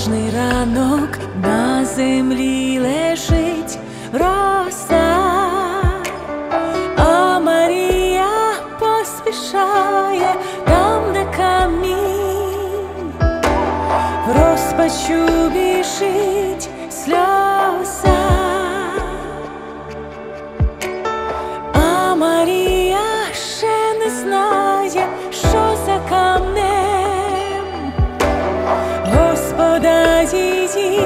Ніжний ранок, на землі лежить роса, а Марія поспішає там, де камінь, в розпачу біжить сльоза, а Марія ще не знає, що за камнем Господа її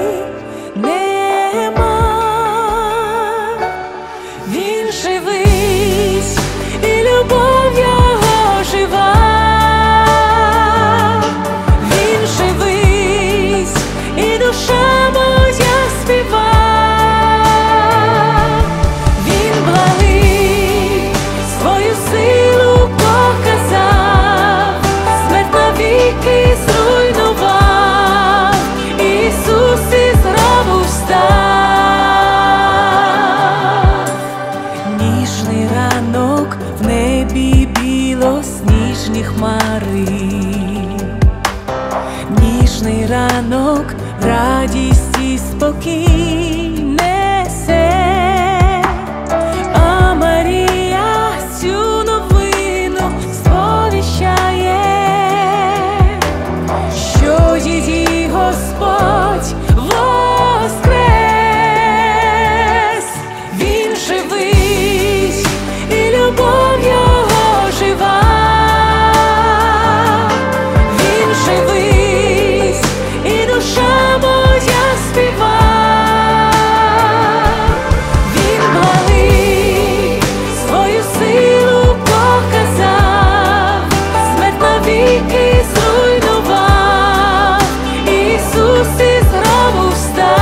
нема. Він живий, і любов його жива. Він живий, і душа моя співа. Він благий, свою силу показав, смерть навіки зруйнував. Ісус із гробу встав. Ніжний ранок, в небі білосніжні хмари. Ніжний ранок, радість і спокій несе, а Марія цю новину сповіщає, що її Господь воскрес. Він живий, і любов його жива. Він живий, і душа моя співа. Він благий, свою силу показав, смерть навіки зруйнував. Ісус із гробу встав.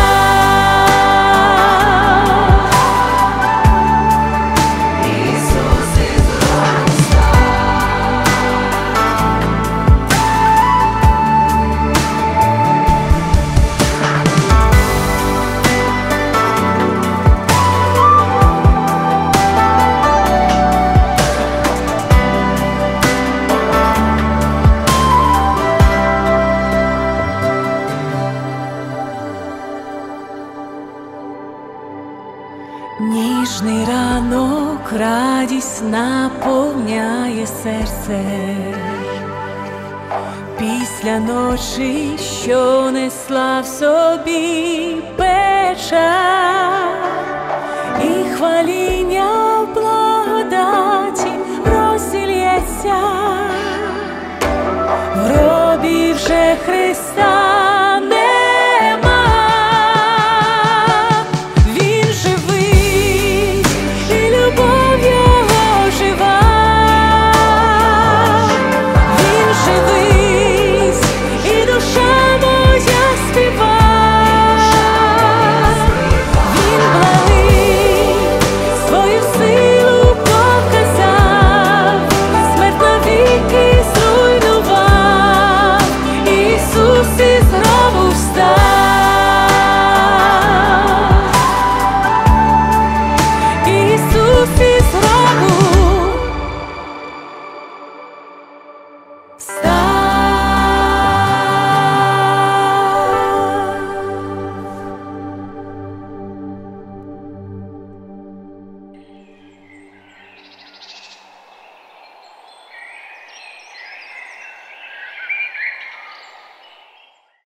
Ісус із гробу встав. Ніжний ранок, радість наповняє серце. Після ночі, що несла в собі печаль, і хваління в благодаті розілється. В гробі вже Христа